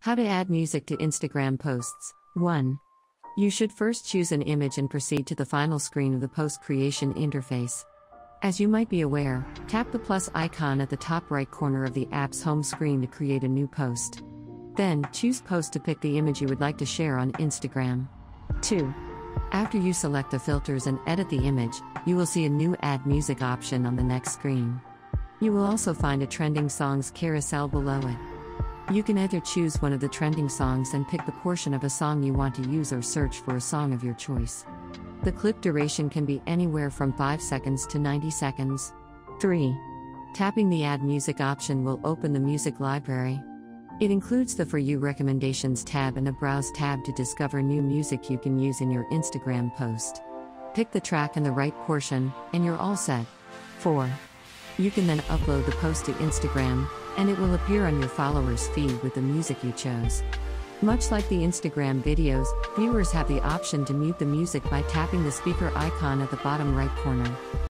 How to add music to Instagram posts. 1. You should first choose an image and proceed to the final screen of the post creation interface. As you might be aware, tap the plus icon at the top right corner of the app's home screen to create a new post. Then, choose Post to pick the image you would like to share on Instagram. 2. After you select the filters and edit the image, you will see a new Add Music option on the next screen. You will also find a trending songs carousel below it. You can either choose one of the trending songs and pick the portion of a song you want to use or search for a song of your choice. The clip duration can be anywhere from 5 seconds to 90 seconds. 3. Tapping the Add Music option will open the music library. It includes the For You Recommendations tab and a Browse tab to discover new music you can use in your Instagram post. Pick the track in the right portion, and you're all set. 4. You can then upload the post to Instagram, and it will appear on your followers' feed with the music you chose. Much like the Instagram videos, viewers have the option to mute the music by tapping the speaker icon at the bottom right corner.